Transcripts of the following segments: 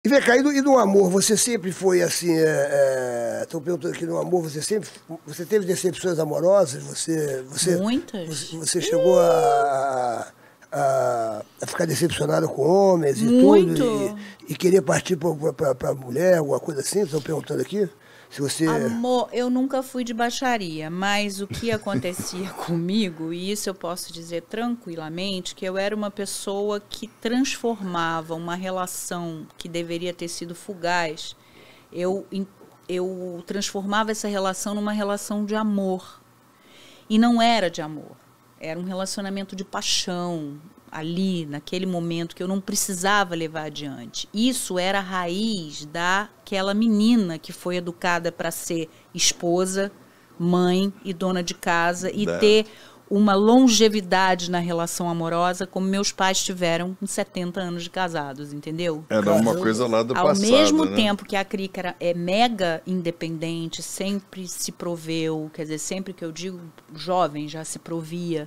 E vem cá, e no amor, você sempre foi assim, estou perguntando aqui, no amor, você teve decepções amorosas? Muitas. Você chegou a ficar decepcionada com homens e Muito. tudo? E querer partir para mulher, alguma coisa assim? Estou perguntando aqui. Se você... Amor, eu nunca fui de baixaria, mas o que acontecia comigo, e isso eu posso dizer tranquilamente, que eu era uma pessoa que transformava uma relação que deveria ter sido fugaz, eu transformava essa relação numa relação de amor. E não era de amor, era um relacionamento de paixão, ali, naquele momento, que eu não precisava levar adiante. Isso era a raiz daquela menina que foi educada para ser esposa, mãe e dona de casa e ter uma longevidade na relação amorosa como meus pais tiveram com 70 anos de casados, entendeu? Era uma coisa lá do passado, ao mesmo né? tempo que a Crica é mega independente, sempre se proveu, quer dizer, sempre que eu digo jovem já se provia,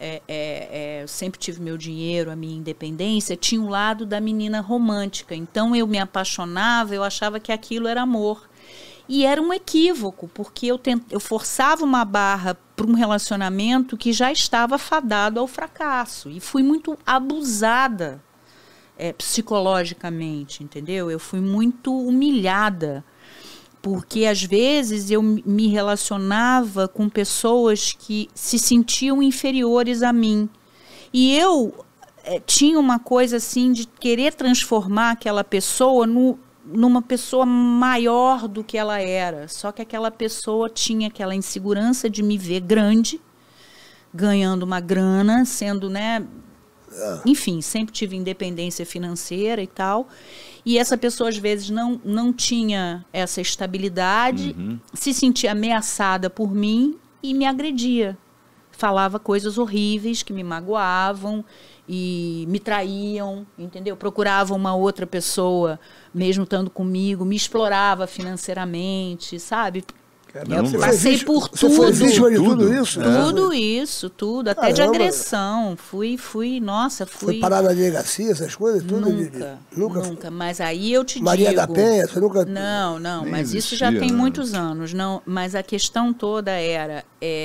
eu sempre tive meu dinheiro, a minha independência, tinha um lado da menina romântica. Então eu me apaixonava, eu achava que aquilo era amor. E era um equívoco, porque eu forçava uma barra para um relacionamento que já estava fadado ao fracasso. E fui muito abusada psicologicamente, entendeu? Eu fui muito humilhada, porque às vezes eu me relacionava com pessoas que se sentiam inferiores a mim. E eu tinha uma coisa assim de querer transformar aquela pessoa numa pessoa maior do que ela era. Só que aquela pessoa tinha aquela insegurança de me ver grande, ganhando uma grana, sendo, né... Enfim, sempre tive independência financeira e tal. E essa pessoa, às vezes, não tinha essa estabilidade, se sentia ameaçada por mim e me agredia. Falava coisas horríveis que me magoavam e me traíam, entendeu? Procurava uma outra pessoa, mesmo estando comigo, me explorava financeiramente, sabe? Caramba. Eu passei por tudo. Você foi vítima de tudo isso? Tudo isso, tudo, até de agressão. Fui. Foi parar na delegacia, essas coisas? Tudo? Nunca. Mas aí eu te Maria digo... da Penha, você nunca... Não, Nem mas existia, isso já tem né? muitos anos. Não, mas a questão toda era...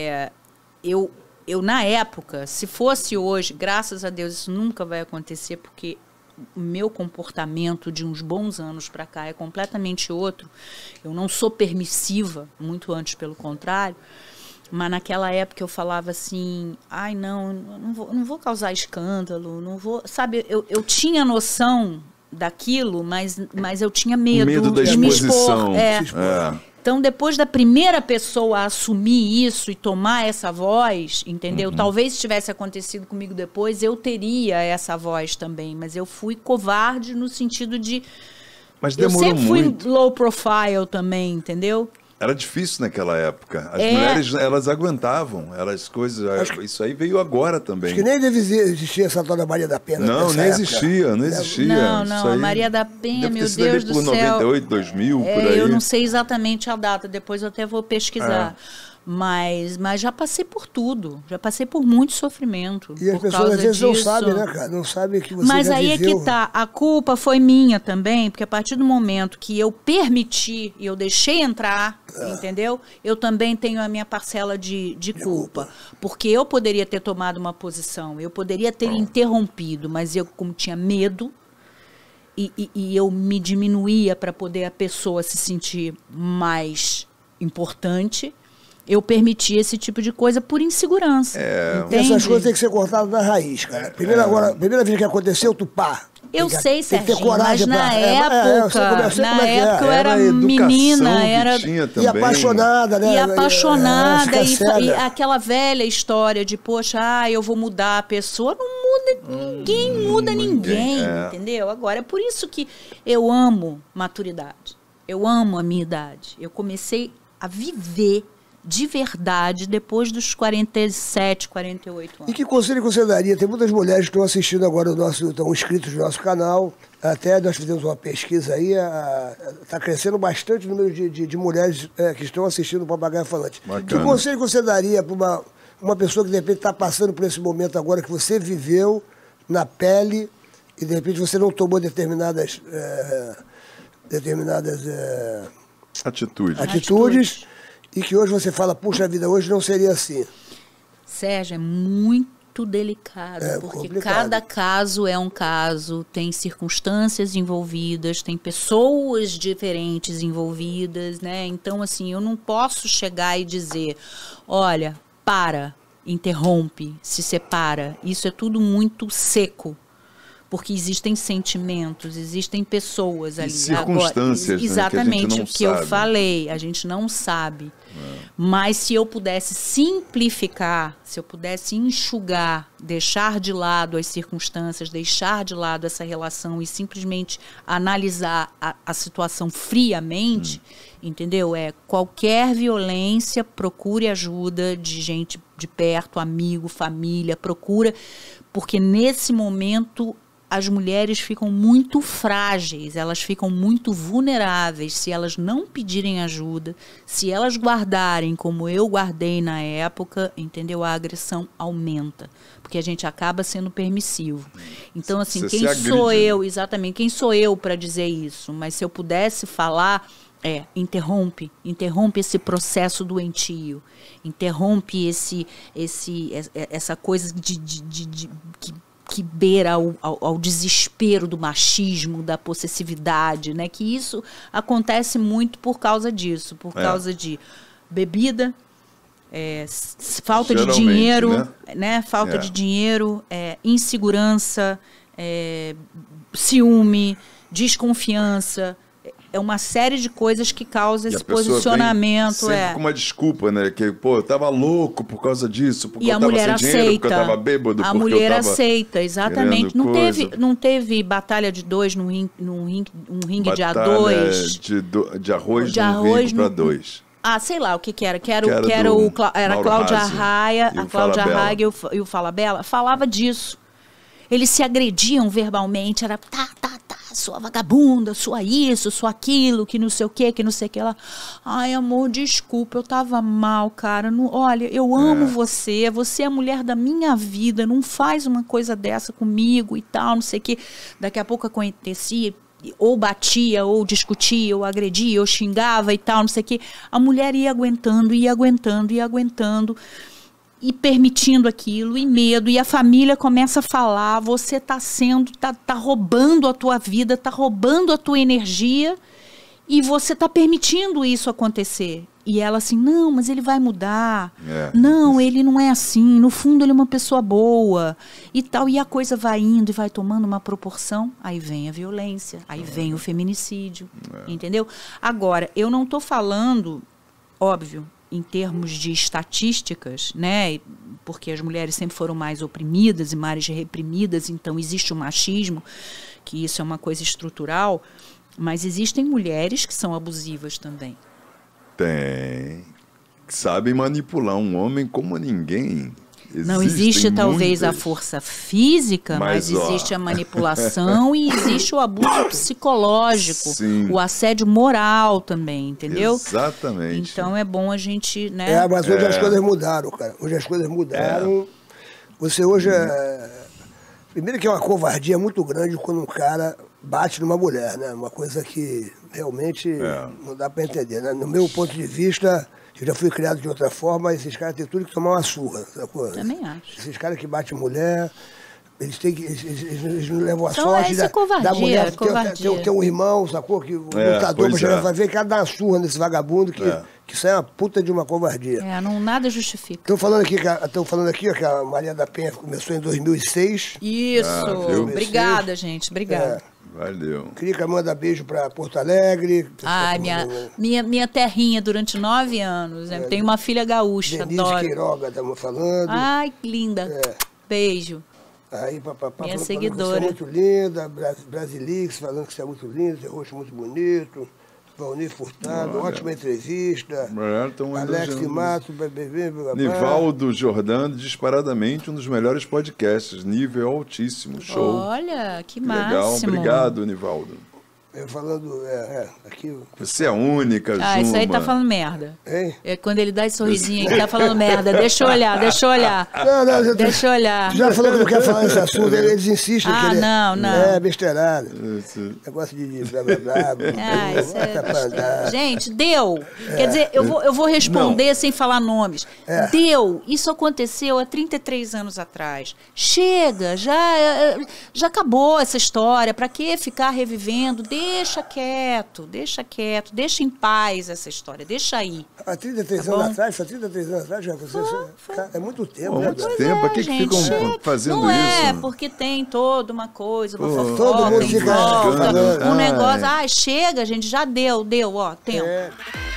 Eu, na época, se fosse hoje, graças a Deus, isso nunca vai acontecer, porque o meu comportamento de uns bons anos para cá é completamente outro. Eu não sou permissiva, muito antes pelo contrário, mas naquela época eu falava assim, ai não vou causar escândalo, não vou... Sabe, eu tinha noção daquilo, mas eu tinha medo da de me exposição. expor. Então, depois da primeira pessoa assumir isso e tomar essa voz, entendeu? Talvez se tivesse acontecido comigo depois, eu teria essa voz também. Mas eu fui covarde no sentido de... Mas demorou eu sempre fui muito. low profile também, entendeu? Era difícil naquela época. As mulheres, elas aguentavam. Isso aí veio agora também. Acho que nem deve existir essa tal da Maria da Penha. Não, nem existia, não existia. Não, a Maria da Penha, meu Deve ter Deus sido do ali por céu. 98, 2000, por aí. Eu não sei exatamente a data, depois eu até vou pesquisar. Mas já passei por tudo, já passei por muito sofrimento. E as por pessoas causa às vezes não disso. sabem, né, cara? Não sabem que você Mas já aí viveu. é que tá, a culpa foi minha também, porque a partir do momento que eu permiti e eu deixei entrar, entendeu? Eu também tenho a minha parcela de culpa. Porque eu poderia ter tomado uma posição, eu poderia ter interrompido, mas eu, como tinha medo, e eu me diminuía para poder a pessoa se sentir mais importante, eu permiti esse tipo de coisa por insegurança. E essas coisas têm que ser cortadas na raiz, cara. Primeira vez que aconteceu, tu pá. Eu sei, tem que ter Serginho, coragem mas na pra... época eu era a educação menina, que tinha tinha E também. apaixonada, né? e apaixonada, Fica e cega. aquela velha história de, poxa, eu vou mudar a pessoa. Não muda, ninguém muda ninguém, entendeu? Agora, é por isso que eu amo maturidade. Eu amo a minha idade. Eu comecei a viver de verdade depois dos 47, 48 anos. E que conselho você daria? Tem muitas mulheres que estão assistindo agora, estão inscritos no nosso canal. Até nós fizemos uma pesquisa aí, está crescendo bastante o número de mulheres que estão assistindo o Papagaio Falante. Bacana. Que conselho você daria para uma pessoa que de repente está passando por esse momento agora que você viveu na pele que de repente você não tomou determinadas atitudes e que hoje você fala, puxa vida, hoje não seria assim. Sérgio, é muito delicado, porque complicado. Cada caso é um caso, tem circunstâncias envolvidas, tem pessoas diferentes envolvidas, né? Então, assim, eu não posso chegar e dizer, olha, interrompe, se separa. Isso é tudo muito seco. Porque existem sentimentos, existem pessoas ali. E circunstâncias, agora, exatamente, né, o que eu falei, a gente não sabe. Mas se eu pudesse simplificar, se eu pudesse enxugar, deixar de lado as circunstâncias, deixar de lado essa relação e simplesmente analisar a situação friamente, entendeu? Qualquer violência, procure ajuda de gente de perto, amigo, família, procura, porque nesse momento as mulheres ficam muito frágeis, elas ficam muito vulneráveis se elas não pedirem ajuda, se elas guardarem como eu guardei na época, entendeu? A agressão aumenta, porque a gente acaba sendo permissivo. Então, assim, Você quem sou eu, exatamente, quem sou eu para dizer isso? Mas se eu pudesse falar, interrompe esse processo doentio, interrompe essa coisa que beira ao desespero do machismo, da possessividade, né? Que isso acontece muito por causa disso, por causa de bebida, falta de dinheiro, né? Falta de dinheiro, insegurança, ciúme, desconfiança. É uma série de coisas que causam esse posicionamento. Sempre com uma desculpa, né? Que, pô, eu tava louco por causa disso, porque eu tava sem dinheiro, porque eu tava bêbado, a mulher aceita, exatamente. Não teve batalha de dois num ringue de A2. De arroz num ringue pra dois. Sei lá o que era. Era a Cláudia Raia, e o Falabella. Falava disso. Eles se agrediam verbalmente, era sua vagabunda, sua isso, sua aquilo, que não sei o que lá. Ai, amor, desculpa, eu tava mal, cara. Olha, eu amo você é a mulher da minha vida, não faz uma coisa dessa comigo e tal, não sei o que. Daqui a pouco acontecia, ou batia, ou discutia, ou agredia, ou xingava e tal, não sei o que. A mulher ia aguentando, e permitindo aquilo, e medo, e a família começa a falar, você tá roubando a tua vida, tá roubando a tua energia, e você tá permitindo isso acontecer. E ela assim, não, mas ele vai mudar, não, ele não é assim, no fundo ele é uma pessoa boa, e tal, e a coisa vai indo e vai tomando uma proporção, aí vem a violência, aí vem o feminicídio, entendeu? Agora, eu não tô falando, óbvio, em termos de estatísticas, né, porque as mulheres sempre foram mais oprimidas e mais reprimidas, então existe o machismo, que isso é uma coisa estrutural, mas existem mulheres que são abusivas também. Tem. Sabem manipular um homem como ninguém. Não existe talvez a força física, mas existe a manipulação e existe o abuso psicológico, o assédio moral também, entendeu? Exatamente. Então é bom a gente, né? Mas hoje as coisas mudaram, cara. Hoje as coisas mudaram. Você hoje primeiro que é uma covardia muito grande quando um cara bate numa mulher, né? Uma coisa que realmente não dá para entender, né? No meu ponto de vista, eu já fui criado de outra forma, esses caras têm tudo que tomar uma surra, sacou? Também acho. Esses caras que batem mulher, eles não levam a Só sorte da mulher. Tem um irmão, sacou? Que o lutador vai ver que ela dá uma surra nesse vagabundo, que isso é uma puta de uma covardia. Nada justifica. Estão falando aqui que a Maria da Penha começou em 2006. Isso, obrigada, gente, obrigada. Valeu. Queria que manda beijo para Porto Alegre. Ai, minha terrinha durante 9 anos. Né? Tenho uma filha gaúcha, Denise adoro. Queiroga, estamos falando. Ai, que linda. Beijo. Aí, minha seguidora. Você é muito linda. Brasilix falando que você é muito linda, seu rosto muito bonito. Valnir Furtado, ótima entrevista. Alex Mato, Nivaldo Jordano, disparadamente um dos melhores podcasts, nível altíssimo, show. Olha, que legal. máximo. Obrigado, Nivaldo. Eu falando, aqui... Você é única, Juma. Isso aí tá falando merda. Hein? É quando ele dá esse sorrisinho, ele tá falando merda. Deixa eu olhar. Não, deixa eu olhar. Já falou que não quer falar nesse assunto, eles insistem. Não. É, besteirada. Negócio de blá, blá, blá. Isso é... Gente, deu. Quer dizer, eu vou responder sem falar nomes. Deu. Isso aconteceu há 33 anos atrás. Chega, já acabou essa história. Pra que ficar revivendo? Deixa quieto, deixa em paz essa história, deixa aí. Há 33 anos atrás, foi 33 anos atrás, já aconteceu. É muito tempo, né? Muito tempo, pra que ficam fazendo isso? Não é, porque tem toda uma coisa, uma fofoca, todo mundo em fica volta, falando. um negócio, chega, gente, já deu, ó, tempo.